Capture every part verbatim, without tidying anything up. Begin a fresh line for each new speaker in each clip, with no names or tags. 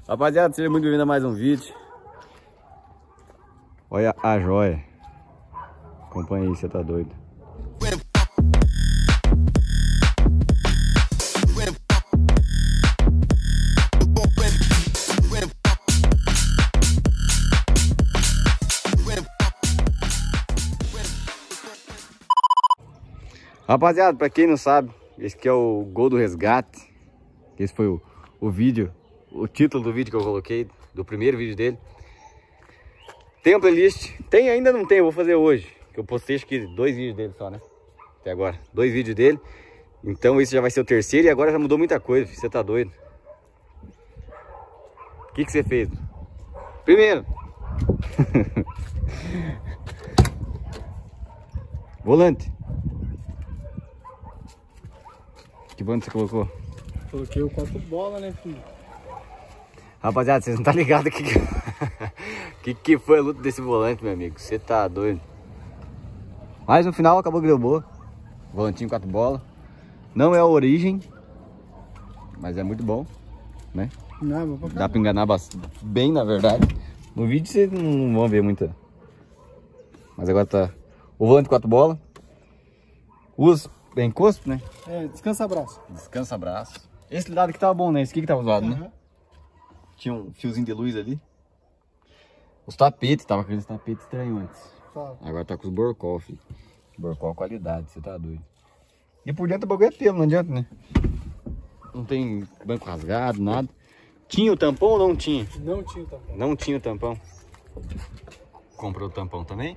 Rapaziada, seja muito bem-vindo a mais um vídeo. Olha a joia. Acompanha aí, você tá doido. Rapaziada, pra quem não sabe, esse aqui é o Gol do Resgate. Esse foi o, o vídeo, o título do vídeo que eu coloquei, do primeiro vídeo dele. Tem uma playlist, tem ainda não tem, eu vou fazer hoje. Que eu postei acho que dois vídeos dele só, né? Até agora, dois vídeos dele. Então esse já vai ser o terceiro e agora já mudou muita coisa, você tá doido. O que que você fez? Primeiro. Volante. Que bando você colocou?
Coloquei o quatro bola, né, filho?
Rapaziada, vocês não tá ligado que que, que foi a luta desse volante, meu amigo. Você tá doido. Mas no final acabou que deu boa. Volantinho quatro bolas. Não é a origem, mas é muito bom, né?
Não, vou
Dá pra enganar bastante, bem, na verdade. No vídeo vocês não vão ver muita. Mas agora tá o volante quatro bolas. Usa bem encosto, né?
É, descansa braço.
Descansa braço. Esse lado aqui tava bom, né? Esse aqui que tava zoado,
Uhum.
né? Tinha um fiozinho de luz ali. Os tapetes, tava com aqueles tapetes estranhos antes.
Tá.
Agora tá com os borcol, filho. Borcol qualidade, você tá doido. E por dentro o bagulho é pelo, não adianta, né? Não tem banco rasgado, nada. Tinha o tampão ou não tinha?
Não tinha o tampão.
Não tinha o tampão. Comprou o tampão também.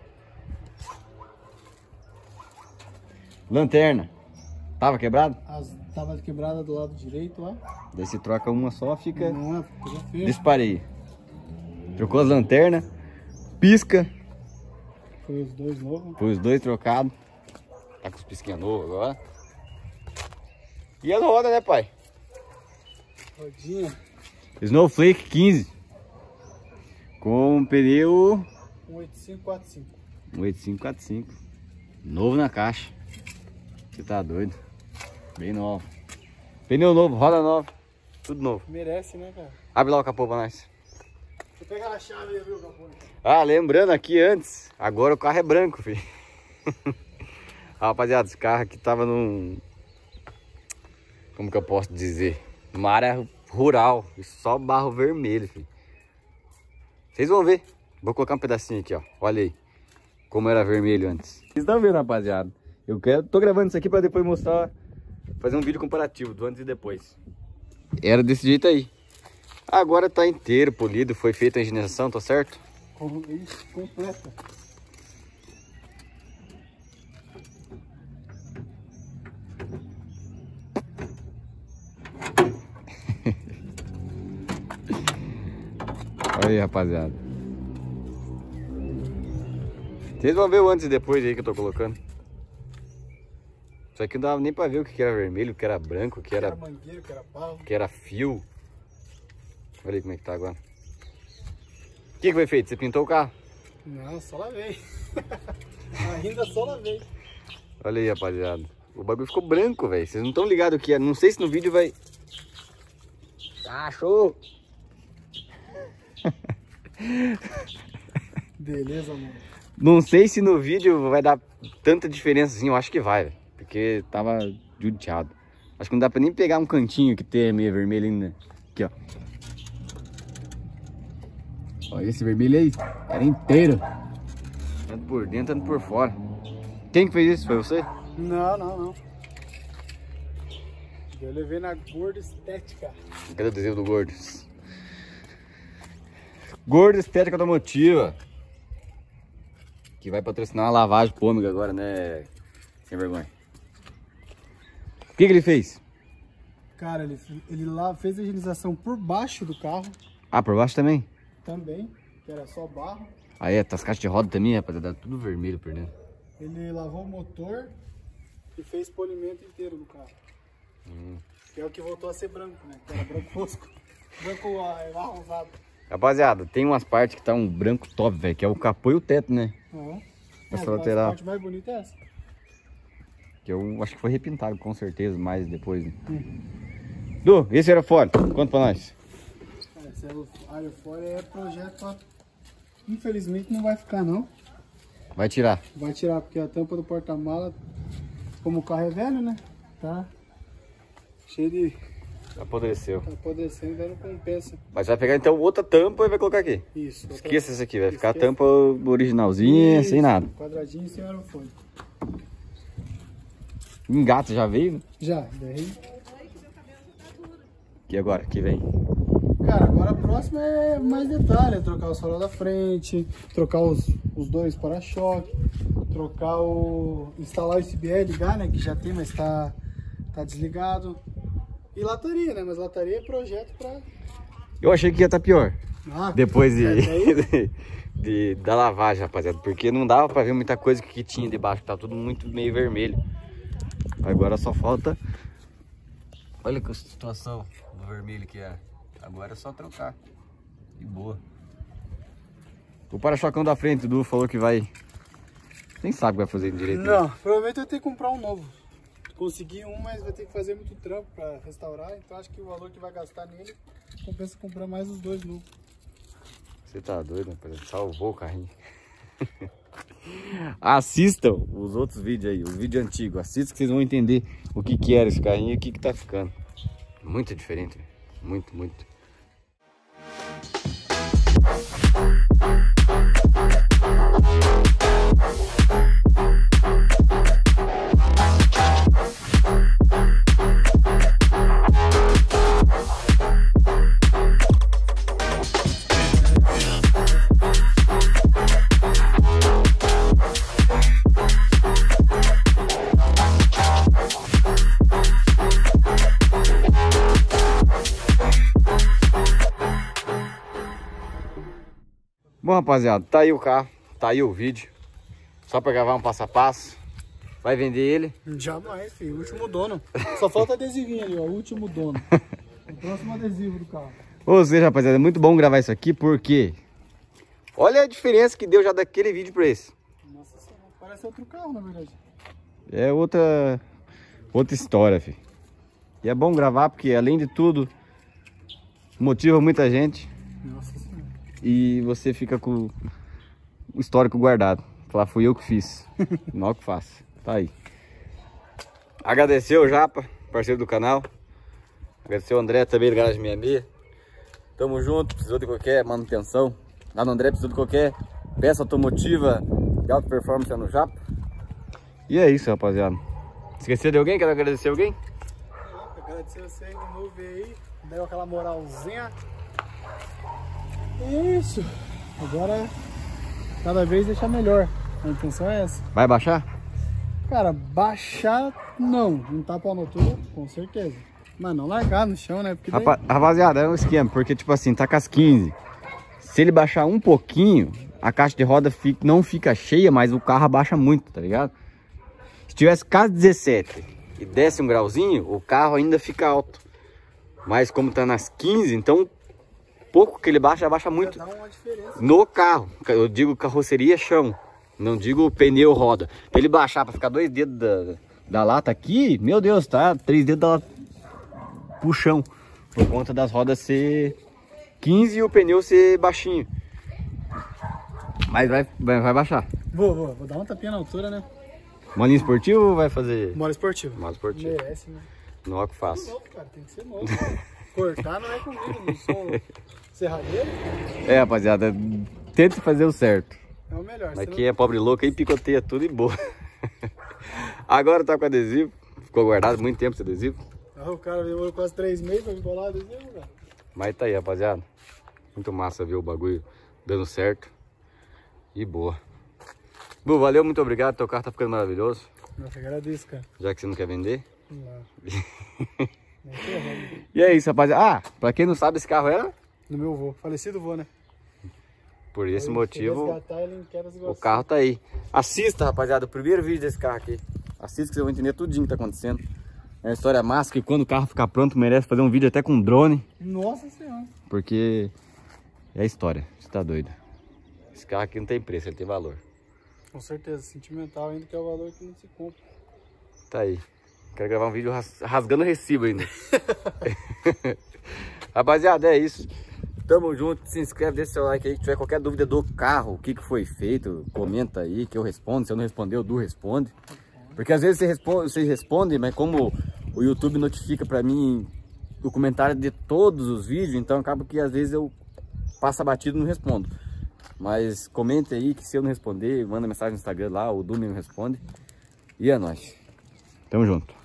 Lanterna. Tava quebrado?
As, tava quebrada do lado direito lá.
Daí se troca uma só, fica...
Não, ficou feio.
Disparei. Trocou as lanternas. Pisca.
Foi os dois novos.
Foi os dois trocados. Tá com os pisquinhos novos agora. E as rodas, né, pai?
Rodinha.
Snowflake quinze. Com pneu...
um oito cinco quatro cinco.
um oito cinco quatro cinco. Novo na caixa. Você tá doido. Bem novo. Pneu novo, roda nova. Tudo novo.
Merece, né, cara?
Abre lá o capô pra nós.
Deixa eu pegar a chave aí, viu, capô?
Ah, lembrando aqui antes, agora o carro é branco, filho. Rapaziada, esse carro aqui tava num... Como que eu posso dizer? Numa área rural, e só barro vermelho, filho. Vocês vão ver. Vou colocar um pedacinho aqui, ó. Olha aí. Como era vermelho antes. Vocês estão vendo, rapaziada? Eu quero, tô gravando isso aqui pra depois mostrar, fazer um vídeo comparativo do antes e depois. Era desse jeito aí. Agora tá inteiro, polido, foi feita a higienização, tá certo?
Com, isso, completa.
Olha aí, rapaziada. Vocês vão ver o antes e depois aí que eu tô colocando. Isso aqui não dava nem pra ver o que era vermelho, o que era branco, o que era,
Que era mangueiro, que era pau.
que era fio. Olha aí como é que tá agora. O que que foi feito? Você pintou o carro?
Não, só lavei. Ainda só lavei.
Olha aí, rapaziada. O bagulho ficou branco, velho. Vocês não estão ligados o que é. Não sei se no vídeo vai... Ah, show!
Beleza, mano.
Não sei se no vídeo vai dar tanta diferença assim. Eu acho que vai, velho. Porque tava judiado. Acho que não dá pra nem pegar um cantinho que tem meio vermelho ainda. Aqui, ó. Olha esse vermelho aí. Era inteiro. Tanto por dentro, tanto por fora. Quem que fez isso? Foi você?
Não, não, não. Eu levei na Gordo Estética.
Cadê o adesivo do Gordo? Gordo Estética Automotiva. Que vai patrocinar uma lavagem pro Ômega agora, né? Sem vergonha. O que que ele fez?
Cara, ele, ele lá fez a higienização por baixo do carro.
Ah, por baixo também?
Também, que era só barro.
Aí, tá as caixas de roda também, rapaziada. Tudo vermelho por dentro.
Ele lavou o motor e fez polimento inteiro do carro.
Hum.
Que é o que voltou a ser branco, né? Que era branco fosco. Branco arrosado.
Rapaziada, tem umas partes que tá um branco top, velho. Que é o capô e o teto, né?
Uhum.
Essa
Não,
lateral.
A parte mais bonita é essa.
Que eu acho que foi repintado, com certeza, mais depois. Né?
Hum.
Du, esse era fora. Conta pra nós.
Esse aerofólio é projeto pra... Infelizmente não vai ficar não.
Vai tirar.
Vai tirar, porque a tampa do porta-mala, como o carro é velho, né? Tá cheio de...
Apodreceu.
Tá apodrecendo, daí não compensa.
Mas vai pegar então outra tampa e vai colocar aqui.
Isso. Outra...
Esqueça essa aqui, vai ficar
Esqueça.
a tampa originalzinha,
Isso,
sem nada.
Quadradinho sem aerofólio.
Engata já veio?
Já, daí...
E agora? Que vem?
Cara, agora a próxima é mais detalhe, é trocar o farol da frente, trocar os, os dois para-choque, trocar o... instalar o U S B, ligar, né, que já tem, mas tá, tá desligado. E lataria, né, mas lataria é projeto pra...
Eu achei que ia estar pior.
Ah,
Depois de,
é,
de, de- da lavagem, rapaziada, porque não dava pra ver muita coisa que tinha debaixo, tá tudo muito meio vermelho. Agora só falta... Olha que situação do vermelho que é. Agora é só trocar. De boa. O para-chocão da frente, o Du falou que vai... Nem sabe o que vai fazer direito.
Não, provavelmente eu vou ter que comprar um novo. Consegui um, mas vai ter que fazer muito trampo pra restaurar, então acho que o valor que vai gastar nele compensa comprar mais os dois novos.
Você tá doido, rapaziada? Salvou o carrinho. Assistam os outros vídeos aí, os vídeos antigos. Assistam que vocês vão entender o que que era esse carrinho e o que que tá ficando. Muito diferente, véio. Muito, muito. Bom, rapaziada, tá aí o carro, tá aí o vídeo. Só pra gravar um passo a passo. Vai vender ele?
Jamais, filho. Último dono. Só falta adesivinho ali, ó. Último dono. O próximo adesivo do carro.
Ou seja, rapaziada, é muito bom gravar isso aqui porque... Olha a diferença que deu já daquele vídeo pra esse.
Nossa senhora, parece outro carro, na verdade.
É outra... Outra história, filho. E é bom gravar porque, além de tudo, motiva muita gente.
Nossa senhora.
E você fica com o histórico guardado. Falar, fui eu que fiz. Não que faço. Tá aí. Agradecer o Japa, parceiro do canal. Agradecer o André também do Garagem sessenta e seis. Tamo junto. Precisou de qualquer manutenção. Lá no André precisou de qualquer peça automotiva de alta performance no Japa. E é isso, rapaziada. Esqueceu de alguém? Quero agradecer alguém?
Agradecer você de novo aí. Deu aquela moralzinha. E isso. Agora, cada vez deixar melhor. A intenção é essa.
Vai baixar?
Cara, baixar não. Não tá pau na altura, com certeza. Mas não largar no chão, né? Porque daí...
Rapa- Rapaziada, é um esquema. Porque, tipo assim, tá com as quinze. Se ele baixar um pouquinho, a caixa de roda fica, não fica cheia, mas o carro abaixa muito, tá ligado? Se tivesse com as dezessete e desse um grauzinho, o carro ainda fica alto. Mas como tá nas quinze, então pouco que ele baixa, abaixa muito
dá uma diferença.
no carro. Eu digo carroceria chão, não digo pneu roda. Pra ele baixar, pra ficar dois dedos da, da lata aqui, meu Deus, tá? Três dedos da lata pro chão. Por conta das rodas ser quinze e o pneu ser baixinho. Mas vai, vai, vai baixar.
Vou, vou. Vou dar uma tapinha na altura, né?
Molinho esportivo ou vai fazer?
Mola esportivo.
Mola esportivo.
Merece, né?
Não é o que faço.
Novo, cara. Tem que ser novo. Cortar não é comigo, não sou serradeiro.
É, rapaziada, tente fazer o certo.
É o melhor.
Mas
senão-
quem é pobre louco aí picoteia tudo e boa. Agora tá com adesivo. Ficou guardado muito tempo esse adesivo.
Ah, o cara demorou quase três meses pra me colar adesivo, cara.
Mas tá aí, rapaziada. Muito massa ver o bagulho dando certo. E boa. Bu, valeu, muito obrigado. Teu carro tá ficando maravilhoso.
Nossa, agradeço, cara.
Já que você não quer vender.
Não. Não tô errado.
E é isso, rapaziada. Ah, pra quem não sabe, esse carro era...
Do meu vô. Falecido vô, né?
Por esse
Aí,
motivo,
resgatar ele em Quedas e
o
Iguaçu.
carro tá aí. Assista, rapaziada, o primeiro vídeo desse carro aqui. Assista que vocês vão entender tudinho que tá acontecendo. É uma história massa que quando o carro ficar pronto, merece fazer um vídeo até com drone.
Nossa senhora.
Porque é a história, você tá doido. Esse carro aqui não tem preço, ele tem valor.
Com certeza, sentimental ainda, que é o valor que não se compra.
Tá aí. Quero gravar um vídeo ras- rasgando recibo ainda. Rapaziada, é isso. Tamo junto, se inscreve, deixa seu like aí. Se tiver qualquer dúvida do carro, o que, que foi feito, comenta aí que eu respondo. Se eu não responder, o Du responde. Porque às vezes você responde, você responde, mas como o YouTube notifica pra mim o comentário de todos os vídeos, então acaba que às vezes eu passo batido e não respondo. Mas comente aí que se eu não responder, manda mensagem no Instagram lá, o Du me responde. E é nóis. Tamo junto.